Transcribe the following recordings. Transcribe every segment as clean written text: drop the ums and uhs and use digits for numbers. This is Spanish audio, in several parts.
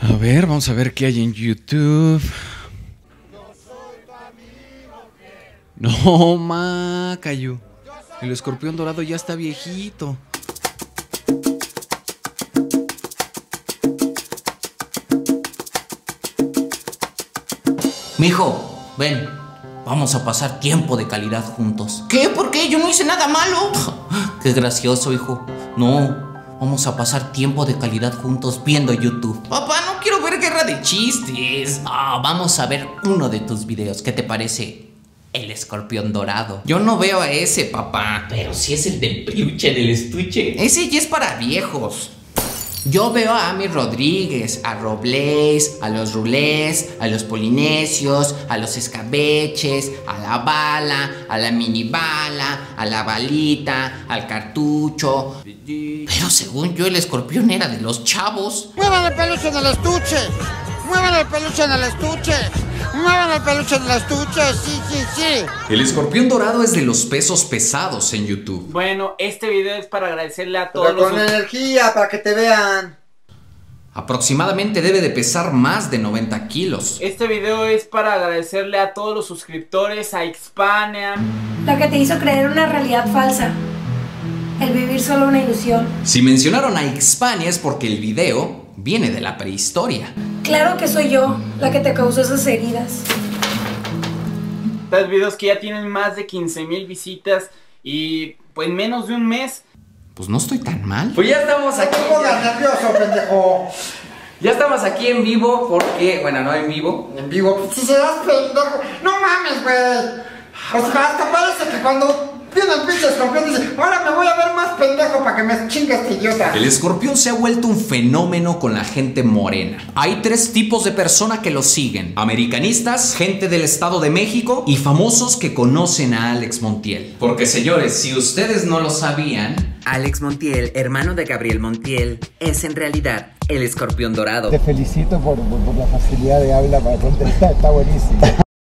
A ver, vamos a ver qué hay en YouTube. No, Macayu. El escorpión dorado ya está viejito. Mijo, ven. Vamos a pasar tiempo de calidad juntos. ¿Qué? ¿Por qué? Yo no hice nada malo. Qué gracioso, hijo. No, vamos a pasar tiempo de calidad juntos viendo YouTube. Papá, no quiero ver Guerra de Chistes. Vamos a ver uno de tus videos. ¿Qué te parece? El escorpión dorado. Yo no veo a ese, papá. Pero si es el del peluche del estuche. Ese ya es para viejos. Yo veo a Ami Rodríguez, a Robles, a los Rulés, a los Polinesios, a los Escabeches, a la bala, a la mini bala, a la balita, al cartucho. Pero según yo, el escorpión era de los chavos. ¡Muevan el peluche en el estuche! ¡Muevan el peluche en el estuche! ¡Muevan el peluche en el estuche! ¡Sí, sí, sí! El escorpión dorado es de los pesos pesados en YouTube. Bueno, este video es para agradecerle a todos Pero con energía, para que te vean. Aproximadamente debe de pesar más de 90 kilos. Este video es para agradecerle a todos los suscriptores, a Hispania. La que te hizo creer una realidad falsa. El vivir solo una ilusión. Si mencionaron a Hispania es porque el video viene de la prehistoria. Claro que soy yo la que te causó esas heridas. Tres videos que ya tienen más de 15,000 visitas y pues menos de un mes. Pues no estoy tan mal. Pues ya estamos aquí. No pongas nervioso, pendejo. Ya estamos aquí en vivo porque, bueno, no en vivo. En vivo. Si serás pendejo. No mames, güey. O sea, hasta parece que cuando viene el pinche escorpión dice, ahora me voy a ver más pendejo para que me chingue este idiota. El escorpión se ha vuelto un fenómeno con la gente morena. Hay tres tipos de personas que lo siguen: americanistas, gente del Estado de México y famosos que conocen a Alex Montiel. Porque señores, si ustedes no lo sabían, Alex Montiel, hermano de Gabriel Montiel, es en realidad el escorpión dorado. Te felicito por la facilidad de habla para contestar, está buenísimo.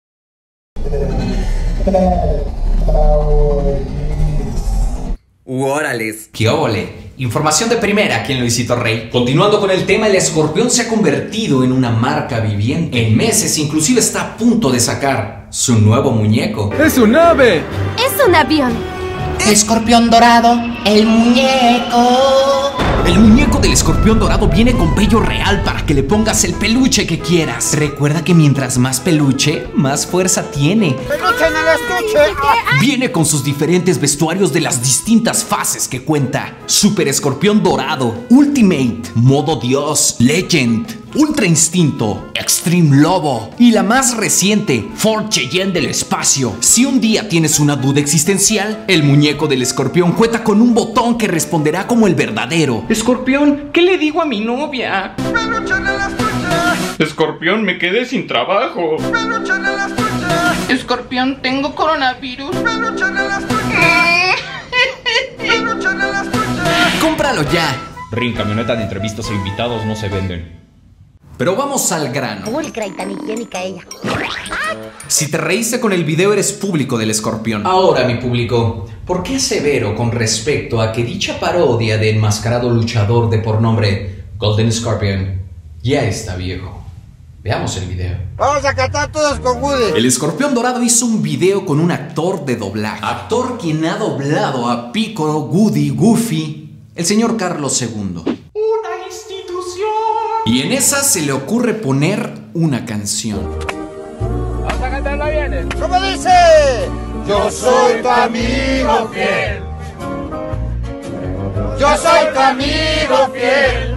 ¡Órales! ¡qué óvole! Información de primera aquí en Luisito Rey. Continuando con el tema, el escorpión se ha convertido en una marca viviente. En meses inclusive está a punto de sacar su nuevo muñeco. ¡Es un ave! Es un avión. Escorpión dorado, el muñeco. El muñeco del escorpión dorado viene con vello real para que le pongas el peluche que quieras. Recuerda que mientras más peluche, más fuerza tiene. ¡Peluche en el estuche! Viene con sus diferentes vestuarios de las distintas fases que cuenta: Super Escorpión Dorado, Ultimate, Modo Dios, Legend, Ultra Instinto, Extreme Lobo y la más reciente, Fort Cheyenne del espacio. Si un día tienes una duda existencial, el muñeco del escorpión cuenta con un botón que responderá como el verdadero. Escorpión, ¿qué le digo a mi novia? ¡Peluche en el estuche! Escorpión, me quedé sin trabajo. ¡Peluche en el estuche! Escorpión, tengo coronavirus. ¡Peluche en el estuche! ¡Peluche en el estuche! ¡Cómpralo ya! Ring, camioneta de entrevistas e invitados no se venden. Pero vamos al grano. Pulcra y tan higiénica ella. Si te reíste con el video, eres público del escorpión. Ahora, mi público, ¿por qué asevero con respecto a que dicha parodia de enmascarado luchador de por nombre Golden Scorpion ya está viejo? Veamos el video. Vamos a cantar todos con Woody. El escorpión dorado hizo un video con un actor de doblaje. Actor quien ha doblado a Piccolo, Woody, Goofy, el señor Carlos II. Una institución. Y en esa se le ocurre poner una canción. Vamos a cantarla bien. ¿Cómo dice? Yo soy tu amigo fiel. Yo soy tu amigo fiel.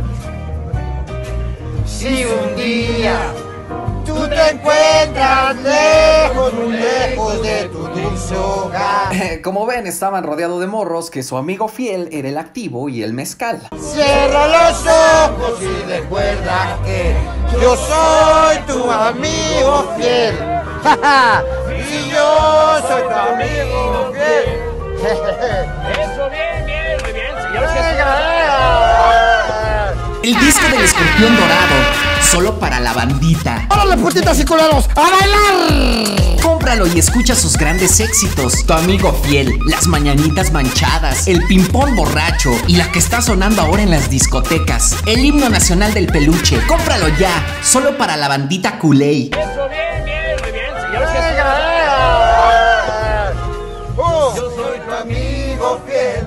Si un día tú te encuentras lejos, muy lejos de tu dulce hogar. Como ven, estaban rodeados de morros que su amigo fiel era el activo y el mezcal. Cierra los ojos y recuerda que yo soy tu amigo fiel. Y yo soy tu amigo fiel. Eso, bien, señores. El disco del escorpión dorado solo para la bandita. ¡Órale, putitas y culeros! ¡A bailar! Cómpralo y escucha sus grandes éxitos. Tu amigo fiel, las mañanitas manchadas, el ping-pong borracho y la que está sonando ahora en las discotecas, el himno nacional del peluche. Cómpralo ya, solo para la bandita culé. Eso, bien, muy bien, señores. Yo soy tu amigo fiel.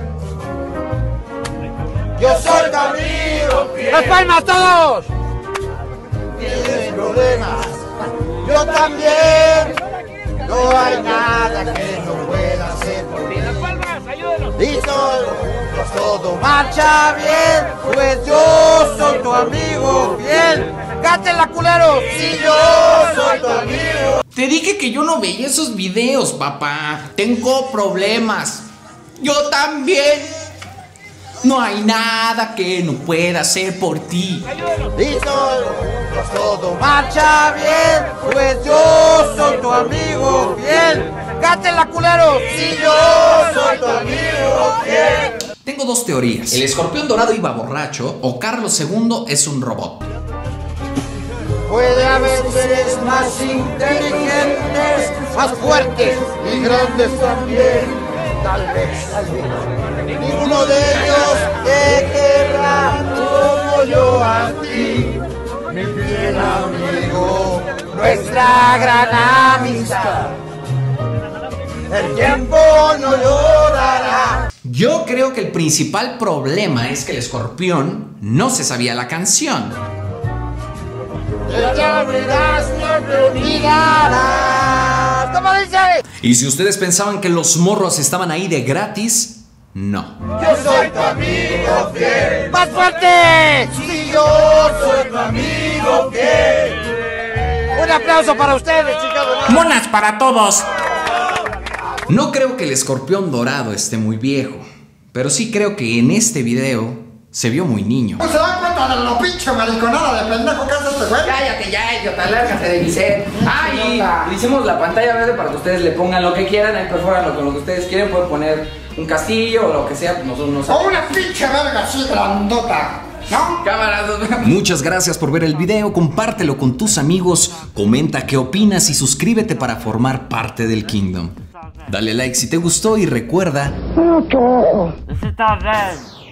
Yo soy tu amigo fiel. ¡Las palmas todos! Tienes problemas, yo también. No hay nada que no pueda hacer por ti. Las palmas, ayúdenos. Y todo marcha bien, pues yo soy tu amigo fiel. ¡Cátela, culero! Sí, yo soy tu amigo. Te dije que yo no veía esos videos, papá. Tengo problemas. Yo también. No hay nada que no pueda hacer por ti. Y todo marcha bien, pues yo soy tu amigo fiel. ¡Cátela, culero! Sí, yo soy tu amigo fiel. Tengo dos teorías. El escorpión dorado iba borracho o Carlos II es un robot. Puede haber seres más inteligentes, más fuertes y grandes también. Tal vez. Ninguno de ellos te querrá como yo a ti, mi fiel amigo, nuestra gran amistad. El tiempo no llorará. Yo creo que el principal problema es que el escorpión no se sabía la canción. Te abrirás, no te olvidarás. ¿Cómo dice? Y si ustedes pensaban que los morros estaban ahí de gratis, no. Yo soy tu amigo fiel. ¡Más fuerte! Sí, yo soy tu amigo fiel. Un aplauso para ustedes, chicos. Monas para todos. No creo que el escorpión dorado esté muy viejo, pero sí creo que en este video se vio muy niño. ¿Se dan cuenta de lo pinche mariconada de pendejo que hace este güey? Cállate ya, idiota, lárgate de mi set. Y hicimos la pantalla verde para que ustedes le pongan lo que quieran, ahí perfóranlo con lo que ustedes quieren, pueden poner un castillo o lo que sea, nosotros no sabemos. O una pinche verga así grandota, ¿no? Cámaras. Muchas gracias por ver el video, compártelo con tus amigos, comenta qué opinas y suscríbete para formar parte del Kingdom. Dale like si te gustó y recuerda... This is not bad.